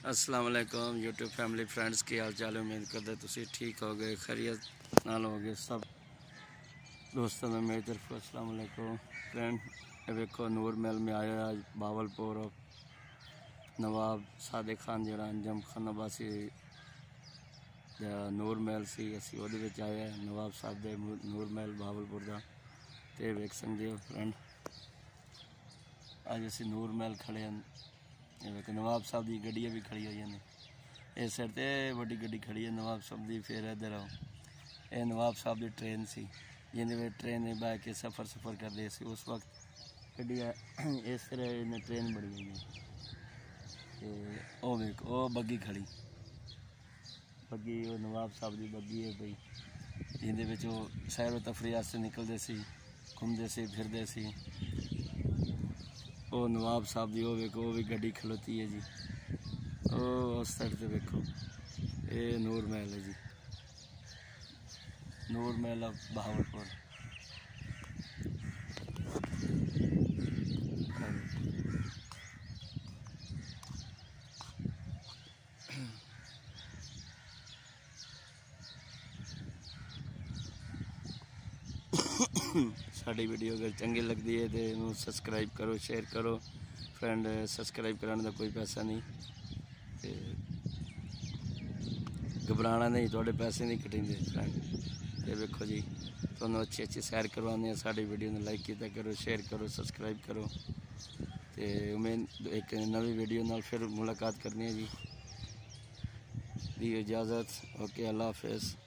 अस्सलाम वालेकुम YouTube family friends की हाल चाल। उम्मीद करते तुसी ठीक हो गए, खैरियत नाल हो गए सब दोस्तों में मेरी तरफ अस्सलाम वालेकुम फ्रेंड। देखो नूर महल में आया आज बावलपुर नवाब सादिक खान जरा अंजम खान अब्बासी नूर महल सी असी वो आए नवाब साहब दे नूर महल बावलपुर का। तो वेख सकते हो फ्रेंड अज असी नूर महल खड़े हैं। नवाब साहब की गड्डियाँ भी खड़ी हुई ने इस साइड ते वड्डी गड्डी खड़ी है नवाब साहब की। फिर इधर आओ ये नवाब साहब की ट्रेन सी जिन्हें ट्रेन में बह के सफ़र करते सी उस वक्त गड्डियाँ इस तरह इन्हें ट्रेन बड़ी हुई है। तो वेख ओ बग्गी खड़ी बग्गी वो नवाब साहब की बग्गी है भाई जिंदे सैर तफरी वास्ते निकलते सी घूमते सी फिरते सी। वो नवाब साहब की वो वेखो वो भी गड्डी खलोती है जी। उस साइड से वेखो ये नूर महल है जी, नूर महल ऑफ बहावलपुर। साड़ी वीडियो अगर चंगी लगती है तो सब्सक्राइब करो शेयर करो फ्रेंड। सब्सक्राइब कराने का कोई पैसा नहीं, घबराना नहीं, थोड़े पैसे नहीं कटेंगे फ्रेंड। ये देखो जी तुम अच्छी अच्छी सैर करवाने साड़ी वीडियो ने लाइक किया करो शेयर करो सब्सक्राइब करो। तो उम्मीद एक नवी वीडियो नाल फिर मुलाकात करनी है जी। दी इजाज़त, ओके अल्लाह हाफिज़।